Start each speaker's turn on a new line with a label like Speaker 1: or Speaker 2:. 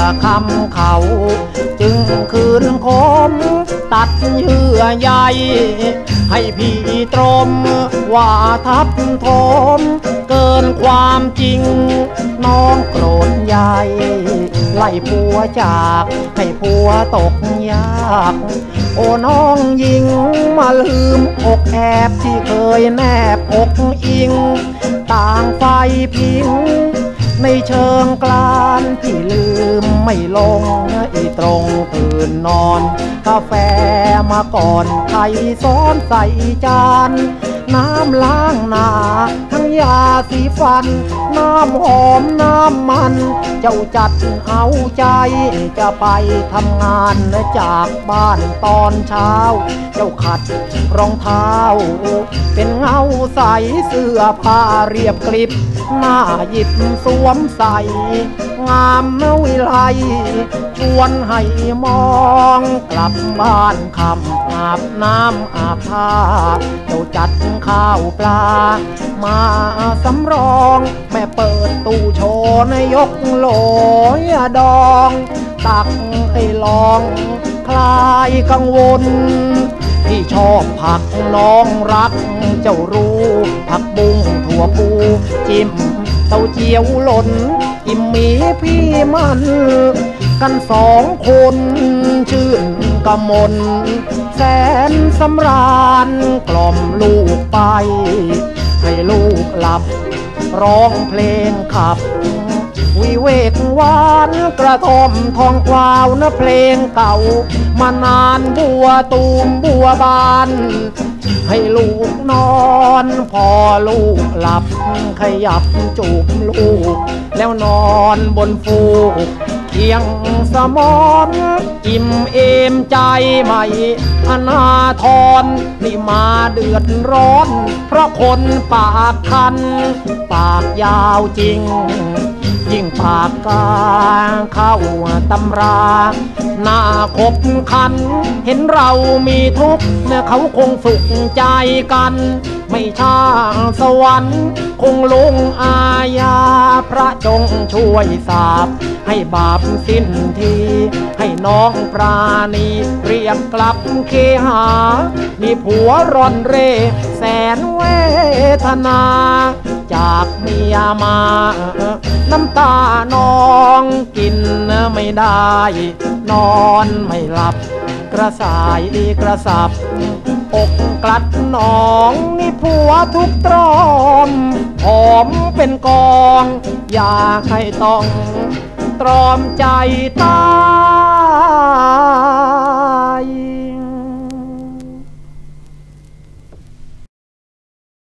Speaker 1: คำเขาจึงคืนคมตัดเยื่อใยให้พี่ตรมว่าทับทมเกินความจริงน้องโกรธใหญ่ไล่ผัวจากให้ผัวตกยากโอ้น้องยิงมาลืมอกแอบที่เคยแนบอกอิงต่างไฟพิงในเชิงกลานที่ลืมไม่ลงอีตรงตื่นนอนกาแฟมาก่อนไข่ซ้อนใส่จานน้ำล้างหน้าทั้งยาสีฟันน้ำหอมน้ำมันเจ้าจัดเอาใจจะไปทำงานจากบ้านตอนเช้าเจ้าขัดรองเท้าเป็นเงาใสเสื้อผ้าเรียบกริบหน้าหยิบสวมใส่งามวิไลชวนให้มองกลับบ้านคำอาบน้ำอาบท่าเจ้าจัดข้าวปลามาสำรองแม่เปิดตู้โชว์ในยกโหลยดองตักให้ลองคลายกังวลที่ชอบผักน้องรักเจ้ารู้ผักบุ้งถั่วปูจิ้มเต้าเจี้ยวหล่นอิ่มมีพี่มันกันสองคนชื่นกมลแสนสำราญกล่อมลูกไปให้ลูกหลับร้องเพลงขับวิเวกหวานกระท่อมทองกวาวนะเพลงเก่ามานานบัวตูมบัวบานให้ลูกนอนพอลูกหลับขยับจูบลูกแล้วนอนบนฟูกเคียงสมอนอิ่มเอมใจใหม่อนาทรนี่มาเดือดร้อนเพราะคนปากคันปากยาวจริงยิ่งปากกาเข้าตำราหน้าคบคันเห็นเรามีทุกข์เขาคงสุขใจกันไม่ช่าสวรรค์คงลงอาญาพระจงช่วยสาบให้บาปสิ้นทีให้น้องปราณีเรียกกลับเคหามีผัวร่อนเร่แสนเวทนาจากเมียมาน้ำตานองกินไม่ได้นอนไม่หลับกระสายกระสับอกกลัดนองนี่ผัวทุกตรอมหอมเป็นกองอย่าให้ต้องตรอมใจตาย